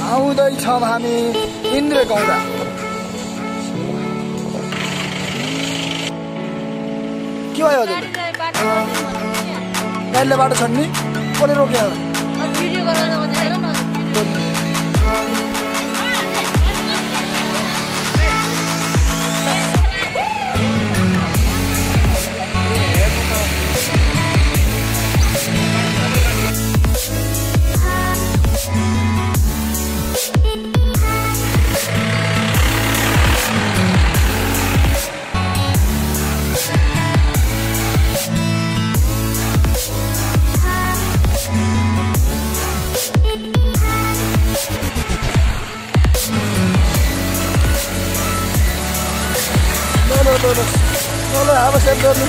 आउँदैछौँ हामी इन्द्र गौडा। के भयो हजुर? गाडीले बाटो छन् नि, कसले रोक्यो? Lo apa sih dulu?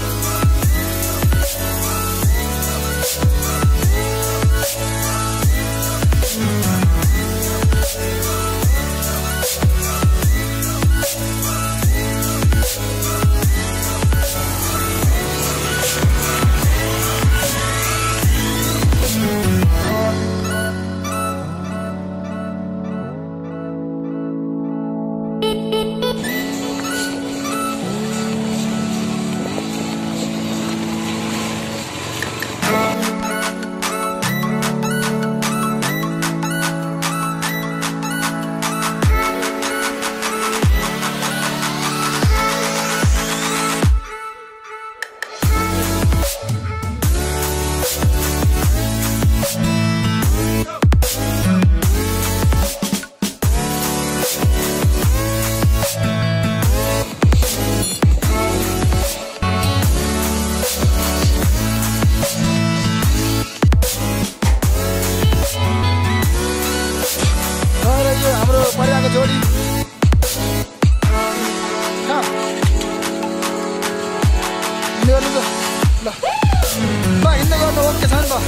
परिवारको जोडी ल हिँड्दै गर्नु ओके छ नि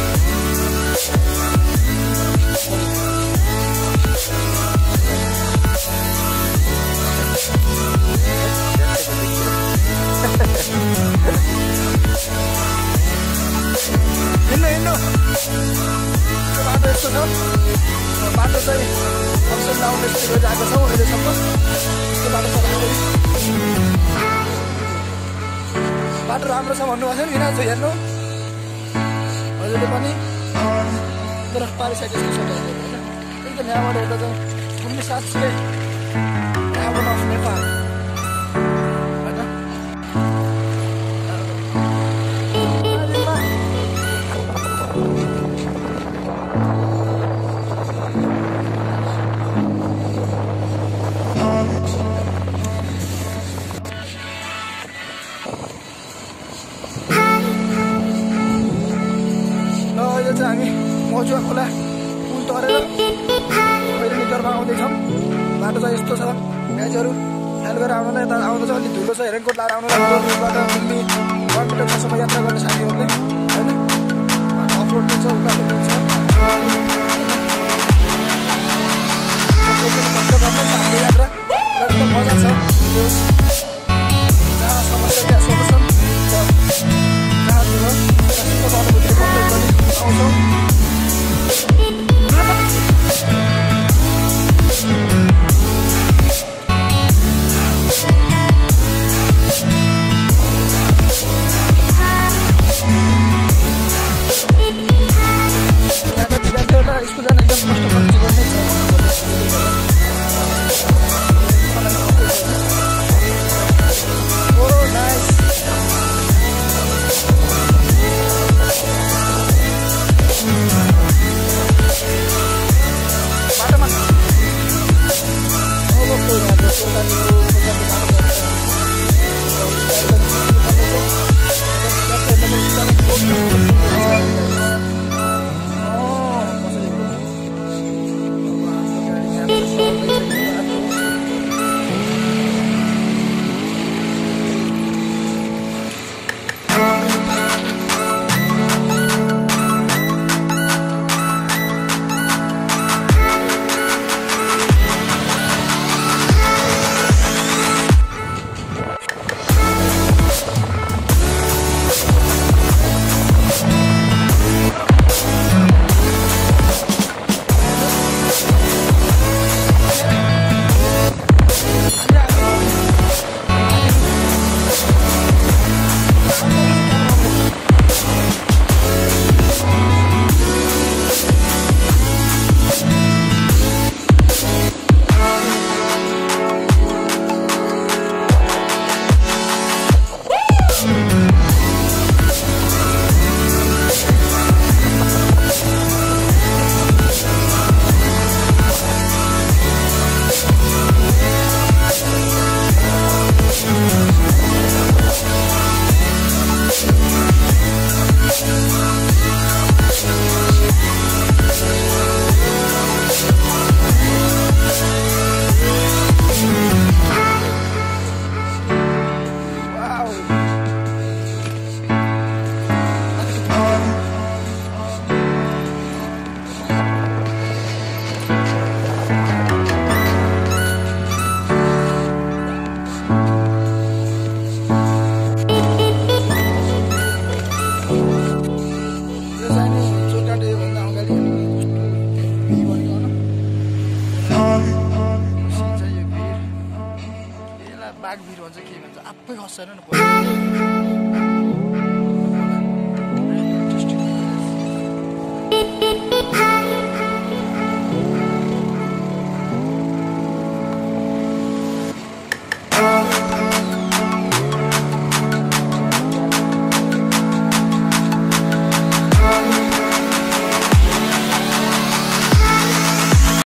हिँड्नु बाटो यस्तो छ बाटो चाहिँ फङ्सन लाउने गइरहेको छौँ अहिलेसम्म यस्तो बाटो चलाउँदै बाटो राम्रो छ भन्नुभएको छ नि किन चाहिँ हेर्नु हजुरले पनि तर पारिसकेको यस्तो छ होइन एकदम यहाँबाट एउटा चाहिँ घुम्ने साथीले यहाँबाट अफ नेपाल हामी मजुवा खोला पुल तरेर खैरेनी तर्फ आउँदैछौँ बाटो चाहिँ यस्तो छ म्याचहरू ख्याल गरेर आउनुलाई यता आउँदा चाहिँ अलिक धुलो छ हेरेनकोट लाएर आउनुलाई रोडबाट दिल्ली 1 किलोमिटरसम्म यात्रा गर्ने साथीहरूले होइन अफरोड पनि छ उकालो पनि छ हाम्रो यात्रा एकदम मजा छ जहाँ समस्या त्यहाँ सोल्युसन जहाँ अनुभूति आउँछौँ भिर भन्छ के भन्छ आफै खस्दैन नि